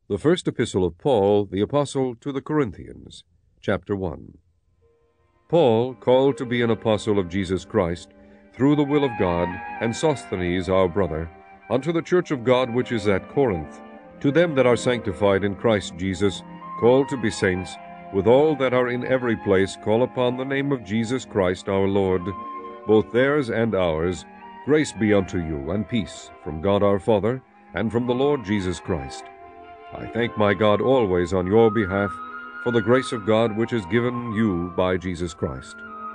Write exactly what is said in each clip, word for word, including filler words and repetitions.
The First Epistle of Paul, the Apostle, to the Corinthians, chapter one. Paul, called to be an apostle of Jesus Christ, through the will of God, and Sosthenes our brother, unto the church of God which is at Corinth, to them that are sanctified in Christ Jesus, called to be saints, with all that are in every place call upon the name of Jesus Christ our Lord, both theirs and ours, grace be unto you, and peace, from God our Father, and from the Lord Jesus Christ. I thank my God always on your behalf for the grace of God which is given you by Jesus Christ,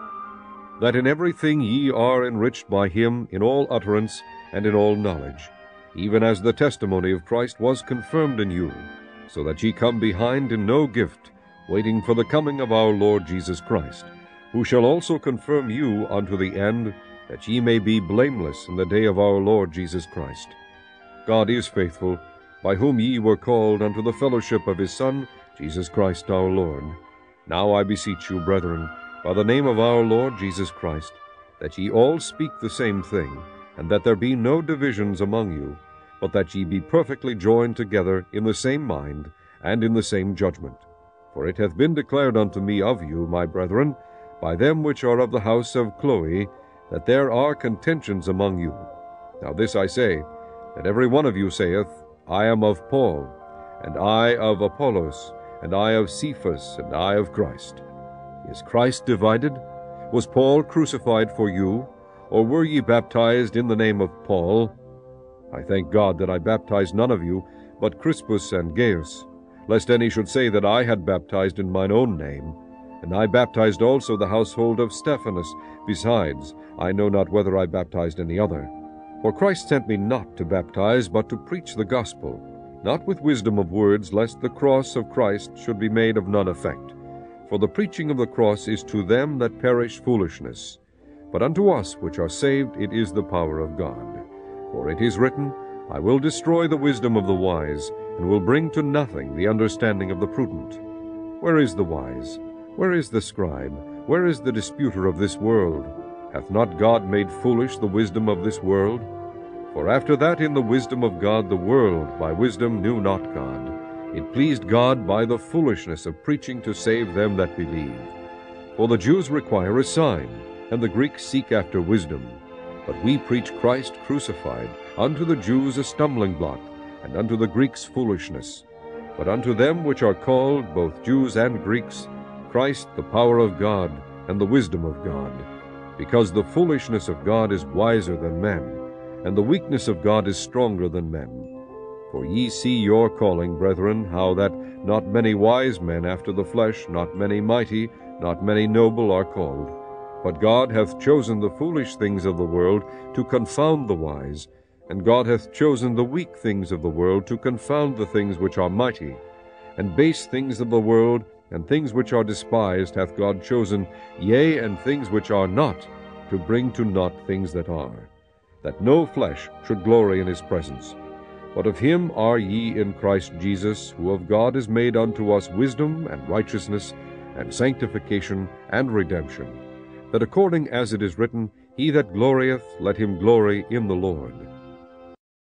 that in everything ye are enriched by him in all utterance and in all knowledge, even as the testimony of Christ was confirmed in you, so that ye come behind in no gift, waiting for the coming of our Lord Jesus Christ, who shall also confirm you unto the end, that ye may be blameless in the day of our Lord Jesus Christ. God is faithful, by whom ye were called unto the fellowship of his Son, Jesus Christ our Lord. Now I beseech you, brethren, by the name of our Lord Jesus Christ, that ye all speak the same thing, and that there be no divisions among you, but that ye be perfectly joined together in the same mind and in the same judgment. For it hath been declared unto me of you, my brethren, by them which are of the house of Chloe, that there are contentions among you. Now this I say, that every one of you saith, I am of Paul, and I of Apollos, and I of Cephas, and I of Christ. Is Christ divided? Was Paul crucified for you? Or were ye baptized in the name of Paul? I thank God that I baptized none of you, but Crispus and Gaius, lest any should say that I had baptized in mine own name. And I baptized also the household of Stephanas. Besides, I know not whether I baptized any other. For Christ sent me not to baptize, but to preach the gospel, not with wisdom of words, lest the cross of Christ should be made of none effect. For the preaching of the cross is to them that perish foolishness, but unto us which are saved it is the power of God. For it is written, I will destroy the wisdom of the wise, and will bring to nothing the understanding of the prudent. Where is the wise? Where is the scribe? Where is the disputer of this world? Hath not God made foolish the wisdom of this world? For after that in the wisdom of God the world by wisdom knew not God. It pleased God by the foolishness of preaching to save them that believe. For the Jews require a sign, and the Greeks seek after wisdom. But we preach Christ crucified, unto the Jews a stumbling block, and unto the Greeks foolishness. But unto them which are called, both Jews and Greeks, Christ the power of God, and the wisdom of God. Because the foolishness of God is wiser than men, and the weakness of God is stronger than men. For ye see your calling, brethren, how that not many wise men after the flesh, not many mighty, not many noble are called. But God hath chosen the foolish things of the world to confound the wise, and God hath chosen the weak things of the world to confound the things which are mighty. And base things of the world, and things which are despised, hath God chosen, yea, and things which are not, to bring to naught things that are, that no flesh should glory in his presence. But of him are ye in Christ Jesus, who of God is made unto us wisdom and righteousness, and sanctification and redemption, that according as it is written, He that glorieth, let him glory in the Lord.